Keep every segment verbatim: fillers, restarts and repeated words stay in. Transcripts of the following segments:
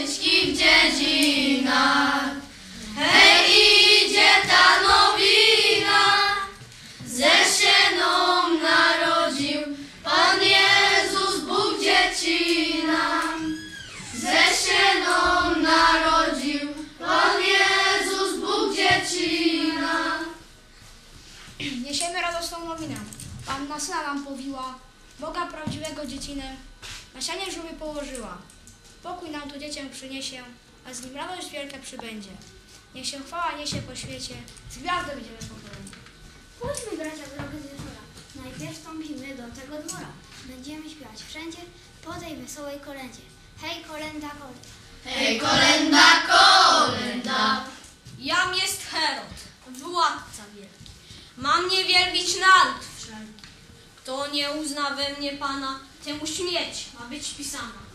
Księżniczki w dziedzinach. Hej, idzie ta nowina, ze się nam narodził Pan Jezus, Bóg dzieci nam. Ze się nam narodził Pan Jezus, Bóg dzieci nam. Niesiemy radosną nowinę. Panna syna nam powiła, Boga prawdziwego dziecinem na sianie żółwie położyła. Pokój nam tu dziecię przyniesie, a z nim radość wielka przybędzie. Niech się chwała niesie po świecie, z gwiazdą będziemy pokoleni. Pójdźmy, bracia, drogę z wieczora. Najpierw wstąpimy do tego dwora. Będziemy śpiewać wszędzie po tej wesołej kolędzie. Hej, kolenda, kolenda. Hej, kolenda, kolenda. Jam jest Herod, władca wielki. Mam nie wielbić naród wszelki. Kto nie uzna we mnie Pana, temu śmierć ma być pisana.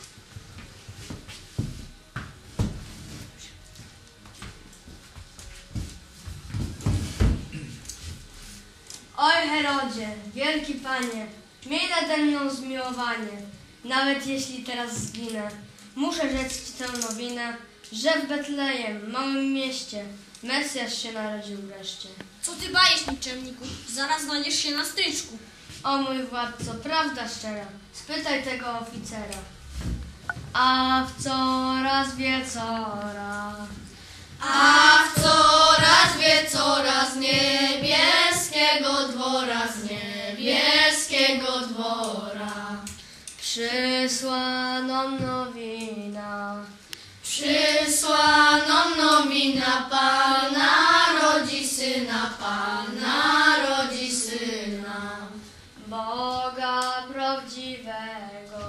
Oj, Herodzie, wielki Panie, miej nade mną zmiłowanie. Nawet jeśli teraz zginę, muszę rzec Ci tę nowinę, że w Betlejem, małym mieście, Mesjasz się narodził wreszcie. Co ty bajesz, niczemniku? Zaraz znajdziesz się na stryczku. O mój władco, prawda szczera, spytaj tego oficera. A w coraz wieczora, A w coraz wieczora z niebieskiego dwora, z niebieskiego dwora przysłano nowina, przysłano nowina, Pana rodzi syna, Pana rodzi syna. Boga prawdziwego,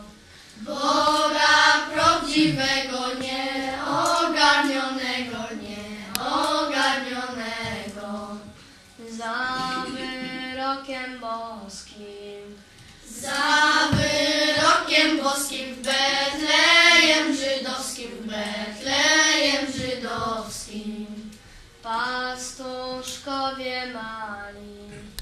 Boga prawdziwego, nieogarnionego, nieogarnionego. za wyrokiem boskim, Za wyrokiem boskim w Betlejem żydowskim, w Betlejem żydowskim. pastuszkowie mali,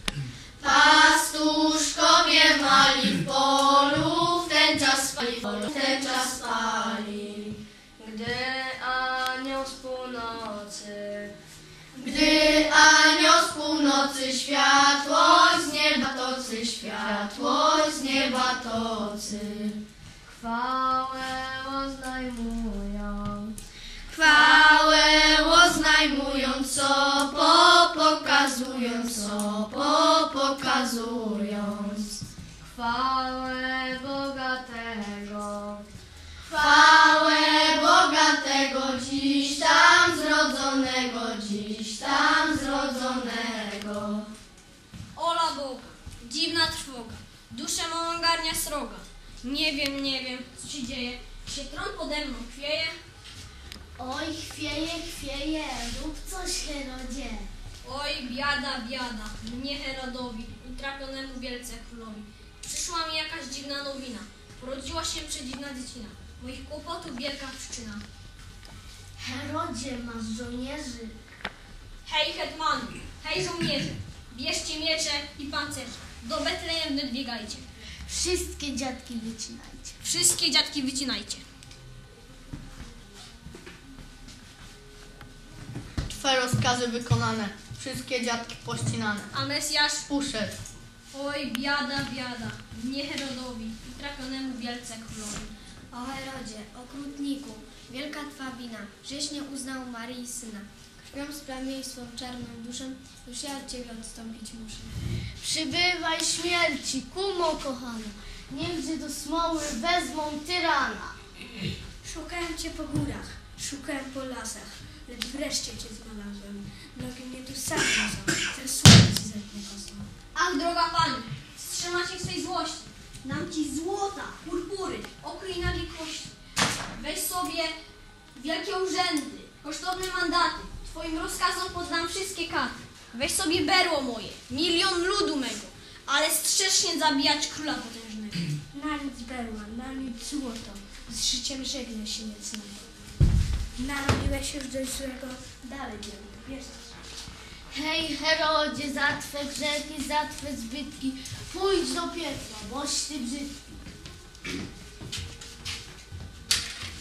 Pastuszkowie mali w polu, w ten czas spali, w polu, w ten czas spali. gdy anioł z północy, Gdy anioł z północy światłość z nieba tocy, światłość z nieba tocy. chwałę oznajmują, Chwałę oznajmując, co popokazując, co popokazując. chwałę bogatego, Chwałę bogatego, dziś tam zrodzonego, dziś tam zrodzonego. Ola Boga, dziwna trwoga, duszę mą ogarnia sroga. Nie wiem, nie wiem, co się dzieje, się tron pode mną chwieje. Oj, chwieje, chwieje, rób coś, Herodzie. Oj, biada, biada, mnie Herodowi, utrapionemu wielce królowi. Przyszła mi jakaś dziwna nowina, porodziła się przedziwna dziecina, moich kłopotów wielka przyczyna. Herodzie, masz żołnierzy. Hej hetmanu, hej żołnierze, bierzcie miecze i pancerze, do Betlejem wybiegajcie. Wszystkie dziadki wycinajcie. Wszystkie dziadki wycinajcie. Twe rozkazy wykonane, wszystkie dziadki pościnane. A Mesjasz? Uszedł. Oj, biada, biada, mnie Herodowi i trafionemu wielce królowi. O Herodzie, okrutniku, wielka Twa wina, żeś nie uznał Maryi syna. Krwią splamiej swą czarną duszę, już ja od Ciebie odstąpić muszę. Przybywaj śmierci, kumo kochana, niechże do smoły wezmą tyrana. Szukałem Cię po górach, szukałem po lasach, lecz wreszcie Cię znalazłem. Nogi mnie tu sam niosą, ten słowo Ci zetnę kosą. Ach, droga Pani, wstrzyma się w swej złości. Dam Ci złota, purpury, okry i nagie kości. Weź sobie wielkie urzędy, kosztowne mandaty. Twoim rozkazom poddam wszystkie katy. Weź sobie berło moje, milion ludu mego, ale strzeż nie zabijać króla potężnego. Na nic berła, na nic złoto, z życiem żegnę się niecnego. Narobiłeś już dość złego, dalej dzielny, wiesz. Hej Herodzie, za Twe grzechy, za Twe zbytki, pójdź do piekła, boś Ty brzydki. Już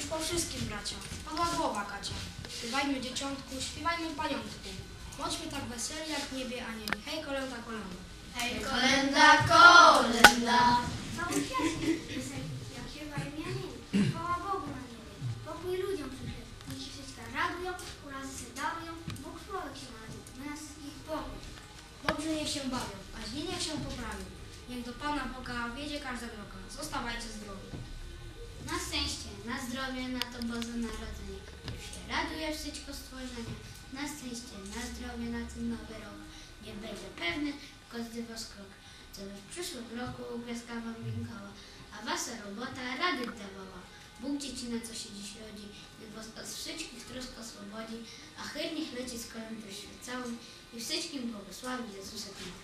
po wszystkim, bracia. Padła głowa, Kacia. Śpiewajmy, dzieciątku, śpiewajmy, paniątku. Bądźmy tak weseli jak w niebie anieli. Hej, kolęda, kolęda. Hej, kolenda, kolenda. Cały świat się weseli, jak śpiewa imieniny. Chwała Bogu na niebie, pokój ludziom przyszedł. Niech się wszystko radują, urazy se darują, Bóg człowiek się narodził, u nas ich pokój. Dobrze niech się bawią, a źli niech się poprawią. Niech do Pana Boga wiedzie każda droga. Zostawajcie zdrowi. Na szczęście, na zdrowie, na to Boże Narodzenie. Niech się raduje wszystko stworzenie. Na szczęście, na zdrowie, na ten nowy rok. Niech będzie pewny, każdy wasz krok. Co by w przyszłym roku gwiazdka wam winkała, a wasza robota rady dawała. Bóg dziecina, co się dziś rodzi, niech was od wszystkich trosk oswobodzi, a chyr niech leci z kolędą świat cały i wszystkim błogosławi Jezusa Chrystusa.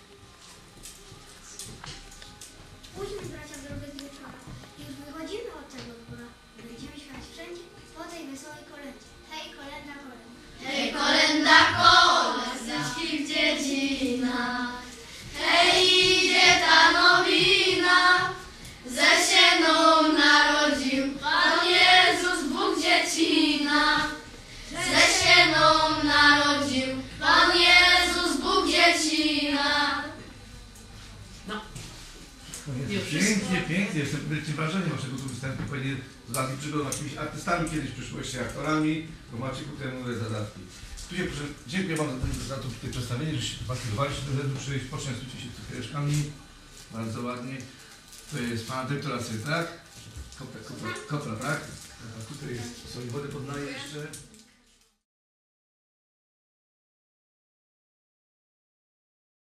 Pójdźmy, bracia, w drogę z wieczora. Już wychodzimy od tego dwora. Będziemy śpiewać wszędzie po tej wesołej kolędzie. Hej, kolenda, kolenda. Hej, kolenda, kolenda, śpi w dziedzinach. Hej, idzie ta nowina, ze sieną narodził Pan Jezus, Bóg dziecina. Ze sieną narodził Pan Jezus, Bóg dziecina. Pięknie, pięknie. Jestem wielkim wrażeniem waszego tu występu. Pewnie z lat przygodą jakimiś artystami kiedyś w przyszłości, aktorami, bo macie ku temu zadatki. Tu się, proszę, dziękuję wam za, ten, za to tutaj przedstawienie, że się fascynowaliście do rzędu przyjść, poczęstujcie się cukiereczkami. Bardzo ładnie. To jest pana dyrektora Sy, tak? Kopra, kopra, kopra, tak? A tutaj jest, sobie wodę poddaję jeszcze.